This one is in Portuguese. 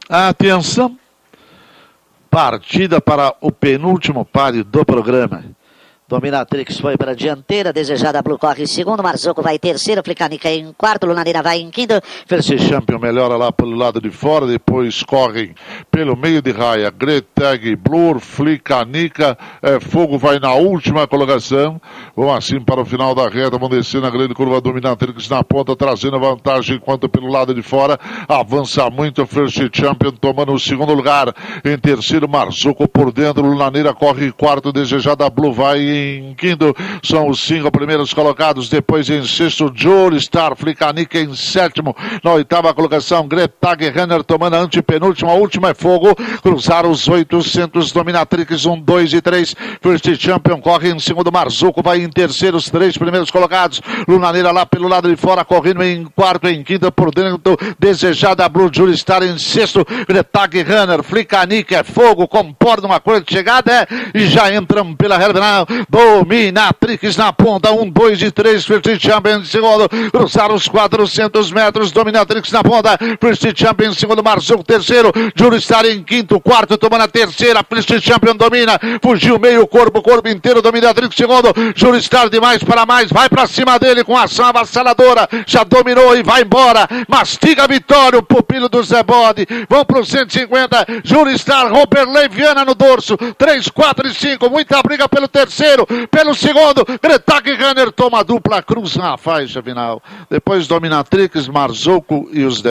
Atenção, partida para o penúltimo páreo do programa. Dominatrix foi para a dianteira, desejada Blue corre em segundo, Marzocco vai em terceiro, Flicanica em quarto, Lunaneira vai em quinto. First Champion melhora lá pelo lado de fora, depois correm pelo meio de raia, Gretag, Blur, Flicanica, Fogo vai na última colocação. Vão assim para o final da reta, vão descer na grande curva, Dominatrix na ponta, trazendo vantagem, enquanto pelo lado de fora avança muito First Champion, tomando o segundo lugar. Em terceiro, Marzocco por dentro, Lunaneira corre em quarto, desejada Blue vai em quinto, são os 5 primeiros colocados. Depois em sexto, Joe Star, Flicanica em sétimo. Na oitava colocação, Gretag Renner tomando a antepenúltima, a última é Fogo. Cruzaram os 800, Dominatrix 1, 2 e 3. First Champion corre em segundo, Marzocco vai em terceiro, os 3 primeiros colocados. Lunaneira lá pelo lado de fora, correndo em quarto, em quinta por dentro, desejada Blue, Joe Star em sexto, Gretag Renner, Flicanica é Fogo, comporta uma coisa de chegada e já entram pela reta final. Dominatrix na ponta, 1, 2 e 3, First Champion em segundo, cruzaram os 400 metros, Dominatrix na ponta, First Champion em segundo, Marzocco terceiro, Joe Star em quinto, quarto, tomando a terceira, First Champion domina, fugiu meio corpo inteiro, Dominatrix segundo, Joe Star demais para mais, vai para cima dele com ação avassaladora, já dominou e vai embora, mastiga a vitória, o pupilo do Zé Bode, vão para os 150, Joe Star, Roberley Viana no dorso, 3, 4 e 5, muita briga pelo terceiro, pelo segundo, Gretag Renner toma a dupla, cruza a faixa final. Depois Dominatrix, Marzocco e os